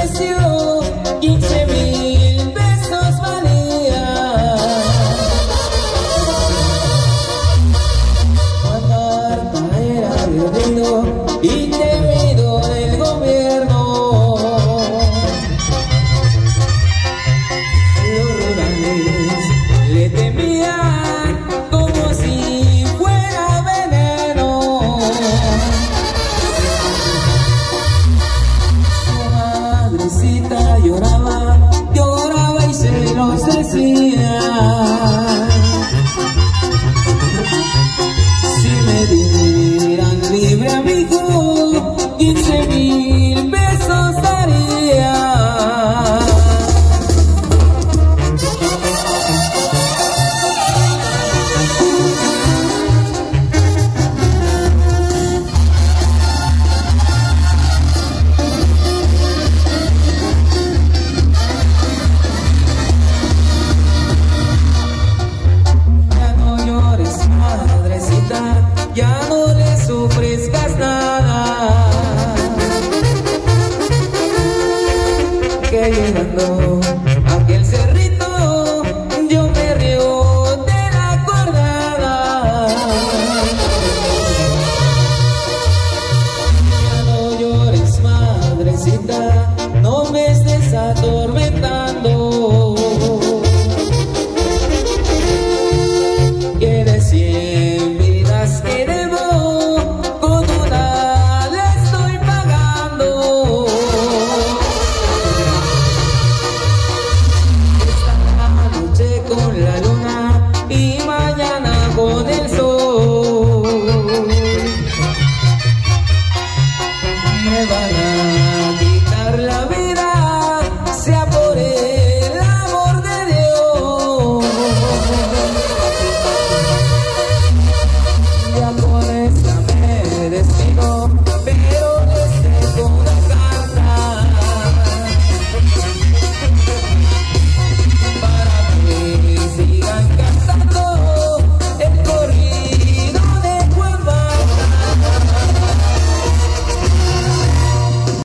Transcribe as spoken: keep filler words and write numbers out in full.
precio, quince mil pesos valía. La carta era del reino y temido del gobierno. Los rurales le temían como si fuera veneno. Su madrecita lloraba, lloraba y se los decía: si me dieran libre a mi hijo, quince mil pesos daría. Ya no le ofrezcas nada, que llegando a aquel cerrito yo me río de la acordada. Ya no llores, madrecita, no me estés a